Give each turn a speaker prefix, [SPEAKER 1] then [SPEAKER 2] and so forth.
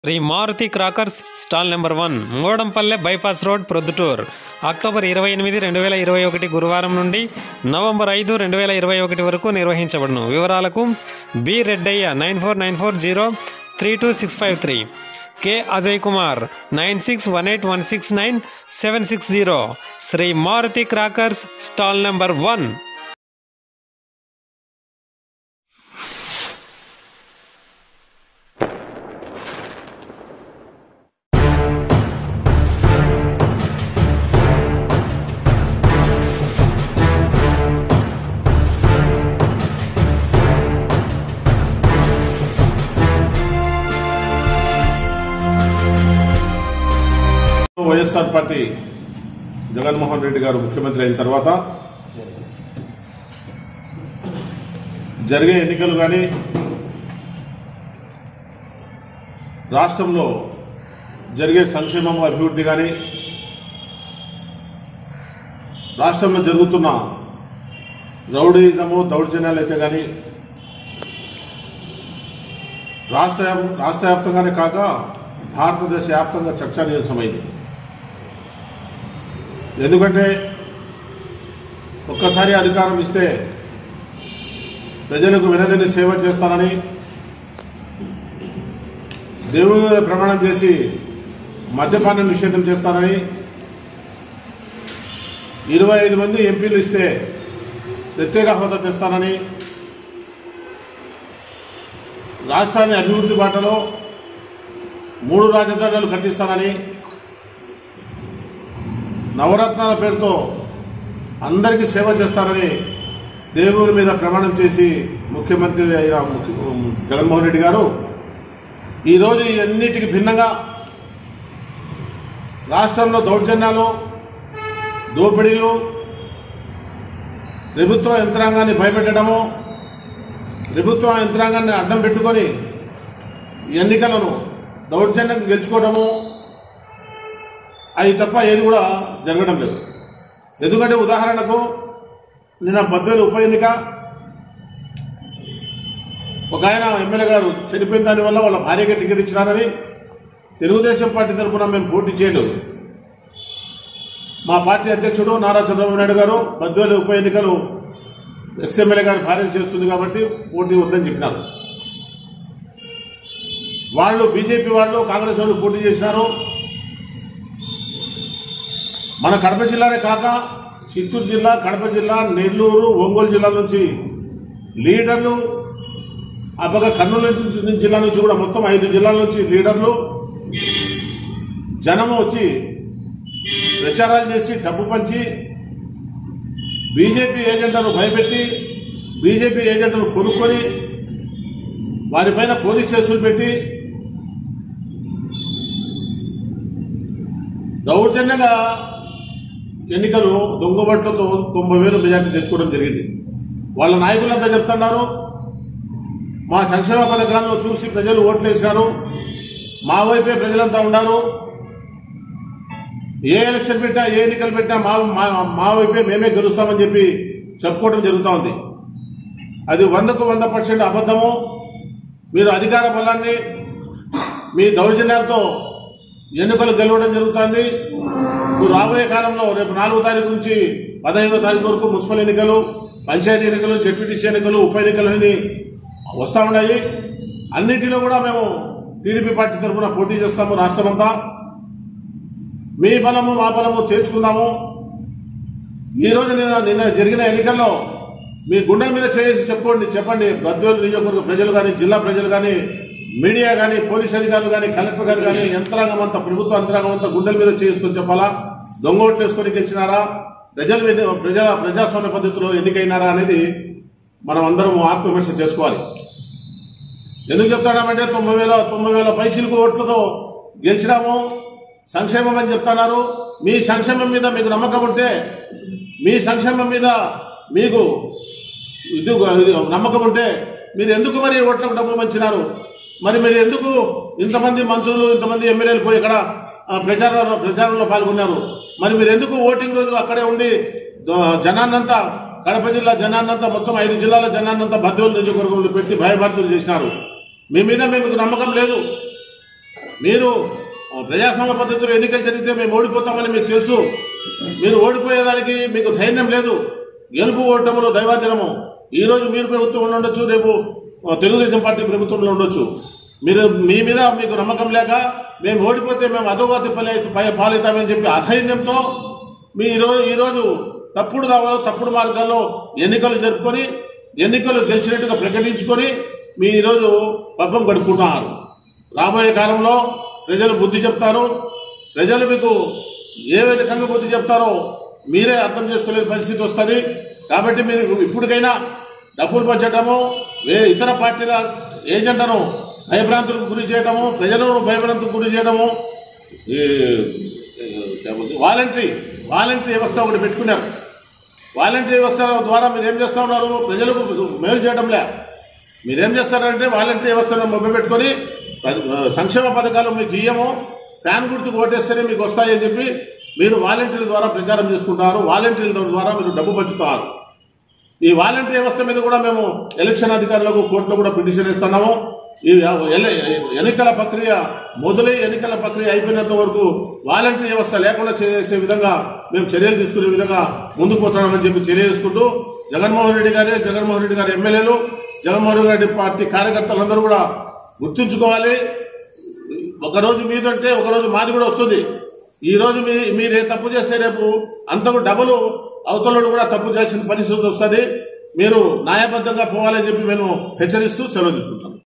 [SPEAKER 1] Shri Maruti crackers stall number 1 Mudampalle bypass road Proddatur October 28, 2021 గురువారం నుండి November 5, 2021 వరకు నిర్వహించబడును. వివరాలకు B Reddaiah 9494032653, K Ajay Kumar 9618169760. Shri Maruti crackers stall number 1.
[SPEAKER 2] YSR party Jaganmohan Reddy garu ముఖ్యమంత్రి అయిన తర్వాత జరిగే ఎన్నికలు కానీ రాష్ట్రంలో జరిగే సంక్షేమం అభివృద్ధి కానీ రాష్ట్రంలో జరుగుతున్న రౌడీయిజము దౌర్జన్యాలు అయితే కానీ రాష్ట్ర వ్యాప్తంగానే కాక భారతదేశ వ్యాప్తంగా చర్చనీయాంశమైంది. ఎందుకంటే ఒక్కసారి అధికారం ఇస్తే ప్రజలకు వినదని సేవ చేస్తానని దేవుని మీద ప్రమాణం చేసి మద్యపానం నిషేధం చేస్తానని 25 మంది ఎంపీలు ఇస్తే ప్రత్యేక హోదా తెస్తానని రాష్ట్రాన్ని అభివృద్ధి బాటలో 3 రాజధానులు కట్టిస్తానని నవరత్నాల పేరుతో అందరికీ సేవ చేస్తారని దేవుని మీద ప్రమాణం చేసి ముఖ్యమంత్రి అయిన జగన్మోహన్ రెడ్డి గారు ఈరోజు ఇవన్నిటికి భిన్నంగా రాష్ట్రంలో దౌర్జన్యాలు, దోపిడీలు, ప్రభుత్వ యంత్రాంగాన్ని భయపెట్టడము, ప్రభుత్వ యంత్రాంగాన్ని అడ్డం పెట్టుకొని ఎన్నికలను దౌర్జన్యంగా గెలుచుకోవడము అవి తప్ప ఏది కూడా జరగడం లేదు. ఎందుకంటే ఉదాహరణకు నిన్న బద్వేలు ఉప ఎన్నిక ఒక ఆయన ఎమ్మెల్యే గారు చనిపోయిన దానివల్ల వాళ్ళ భార్యకి టికెట్ ఇచ్చినారని తెలుగుదేశం పార్టీ తరఫున మేము పోటీ చేయలేదు. మా పార్టీ అధ్యక్షుడు నారా చంద్రబాబు నాయుడు గారు బద్వేలు ఉప ఎన్నికలు ఎక్స్ఎమ్మెల్యే గారు భార్య చేస్తుంది కాబట్టి పోటీ వద్దని చెప్పినారు. వాళ్ళు బీజేపీ వాళ్ళు కాంగ్రెస్ వాళ్ళు పోటీ చేసినారు. మన కడప జిల్లానే కాక చిత్తూరు జిల్లా, కడప జిల్లా, నెల్లూరు, ఒంగోలు జిల్లాల నుంచి లీడర్లు, ఆ పక్క కర్నూలు జిల్లా నుంచి కూడా మొత్తం 5 జిల్లాల నుంచి లీడర్లు జనము వచ్చి ప్రచారాలు చేసి డబ్బు పంచి బీజేపీ ఏజెంట్లను భయపెట్టి బీజేపీ ఏజెంట్లను కొనుక్కొని వారిపైన పోలీస్ కేసులు పెట్టి దౌర్జన్యంగా ఎన్నికలు దొంగబట్లతో 90,000 మెజార్టీ తెచ్చుకోవడం జరిగింది. వాళ్ళ నాయకులంతా చెప్తున్నారు, మా సంక్షేమ పథకాలను చూసి ప్రజలు ఓట్లేసినారు, మా వైపే ప్రజలంతా ఉన్నారు, ఏ ఎలక్షన్ పెట్టా ఏ ఎన్నికలు పెట్టా మా వైపే మేమే గెలుస్తామని చెప్పి చెప్పుకోవడం జరుగుతూ ఉంది. అది 100కు 100% అబద్ధము. మీరు అధికార బలాన్ని మీ దౌర్జన్యాలతో ఎన్నికలు గెలవడం జరుగుతుంది. రాబోయే కాలంలో రేపు 4వ తారీఖు నుంచి 15వ తారీఖు వరకు మున్సిపల్ ఎన్నికలు, పంచాయతీ ఎన్నికలు, జెడ్పీటీసీ ఎన్నికలు, ఉప ఎన్నికలన్నీ వస్తూ ఉన్నాయి. అన్నింటిలో కూడా మేము టీడీపీ పార్టీ తరఫున పోటీ చేస్తాము. రాష్ట్రమంతా మీ బలము మా బలము తేల్చుకుందాము. ఈరోజు నిన్న జరిగిన ఎన్నికల్లో మీ గుండెల మీద చేసి చెప్పండి బద్వేలు నియోజకవర్గ ప్రజలు కానీ, జిల్లా ప్రజలు కానీ, మీడియా కానీ, పోలీస్ అధికారులు కానీ, కలెక్టర్ గారు కానీ, యంత్రాంగం అంతా, ప్రభుత్వ యంత్రాంగం అంతా గుండెల మీద చేసుకొని చెప్పాలా? దొంగ ఓట్లు వేసుకొని గెలిచినారా, ప్రజాస్వామ్య పద్ధతిలో ఎన్నికైనారా అనేది మనం అందరం ఆత్మవిమర్శ చేసుకోవాలి. ఎందుకు చెప్తాడామంటే 90,000 పైచిలకు ఓట్లతో గెలిచినాము, సంక్షేమం అని చెప్తున్నారు. మీ సంక్షేమం మీద మీకు నమ్మకం ఉంటే, మీ సంక్షేమం మీద మీకు నమ్మకం ఉంటే మీరు ఎందుకు మరి ఓట్లకు డబ్బు మంచినారు? మరి మీరు ఎందుకు ఇంతమంది మంత్రులు, ఇంతమంది ఎమ్మెల్యేలు పోయి ఇక్కడ ప్రచారంలో పాల్గొన్నారు? మరి మీరు ఎందుకు ఓటింగ్ రోజు అక్కడే ఉండి జనాన్నంతా కడప జిల్లా జనాన్నంతా మొత్తం 5 జిల్లాల జనాన్నంతా బద్వేలు నియోజకవర్గంలో పెట్టి భయభర్తలు చేసినారు. మీ మీద మీకు నమ్మకం లేదు. మీరు ప్రజాస్వామ్య పద్ధతిలో ఎన్నికలు జరిగితే మేము ఓడిపోతామని మీకు తెలుసు. మీరు ఓడిపోయేదానికి మీకు ధైర్యం లేదు. గెలుపు ఓటములు దైవాధీనము. ఈ రోజు మీరు ప్రభుత్వంలో ఉండొచ్చు, రేపు తెలుగుదేశం పార్టీ ప్రభుత్వంలో ఉండొచ్చు. మీరు మీ మీద మీకు నమ్మకం లేక మేము ఓడిపోతే మేము అధోగతి పాలవుతామని చెప్పి అధైర్యంతో మీ ఈరోజు తప్పుడు దావాలో తప్పుడు మార్గాల్లో ఎన్నికలు జరుపుకొని ఎన్నికలు గెలిచినట్టుగా ప్రకటించుకొని మీ ఈరోజు పబ్బం గడుపుకుంటున్నారు. రాబోయే కాలంలో ప్రజలు బుద్ధి చెప్తారు. ప్రజలు మీకు ఏ రకంగా బుద్ధి చెప్తారో మీరే అర్థం చేసుకోలేని పరిస్థితి వస్తుంది. కాబట్టి మీరు ఇప్పటికైనా డబ్బులు పంచడము, ఇతర పార్టీల ఏజెంట్లను భయభ్రాంతులకు గురి చేయడము, ప్రజలను భయభ్రాంతులకు గురి చేయడము, వాలంటరీ వ్యవస్థ ఒకటి పెట్టుకున్నారు. వాలంటరీ వ్యవస్థ ద్వారా మీరు ఏం చేస్తా ఉన్నారు? ప్రజలకు మేలు చేయడంలే. మీరేం చేస్తారంటే వాలంటరీ వ్యవస్థను మొబ్బెట్టుకొని సంక్షేమ పథకాలు మీకు ఇయ్యము, ఫ్యాన్ గుర్తుకు ఓటేస్తేనే మీకు వస్తాయని చెప్పి మీరు వాలంటీర్ల ద్వారా ప్రచారం చేసుకుంటారు. వాలంటీర్ల ద్వారా మీరు డబ్బు పంచుతారు. ఈ వాలంటరీ వ్యవస్థ మీద కూడా మేము ఎలక్షన్ అధికారులకు కోర్టులో కూడా పిటిషన్ ఇస్తున్నాము. ఈ ఎన్నికల ప్రక్రియ మొదలై ఎన్నికల ప్రక్రియ అయిపోయినంత వరకు వాలంటరీ వ్యవస్థ లేకుండా చేసే విధంగా మేము చర్యలు తీసుకునే విధంగా ముందుకు పోతున్నామని చెప్పి తెలియజేసుకుంటూ జగన్మోహన్ రెడ్డి గారి ఎమ్మెల్యేలు, జగన్మోహన్ రెడ్డి పార్టీ కార్యకర్తలందరూ కూడా గుర్తుంచుకోవాలి. ఒకరోజు మీదంటే ఒకరోజు మాది కూడా వస్తుంది. ఈ రోజు మీరే తప్పు చేస్తే రేపు అంతకు డబుల్ అవతలలో కూడా తప్పు చేయాల్సిన పరిస్థితి వస్తుంది. మీరు న్యాయబద్ధంగా పోవాలని చెప్పి మేము హెచ్చరిస్తూ సెలవు తీసుకుంటాం.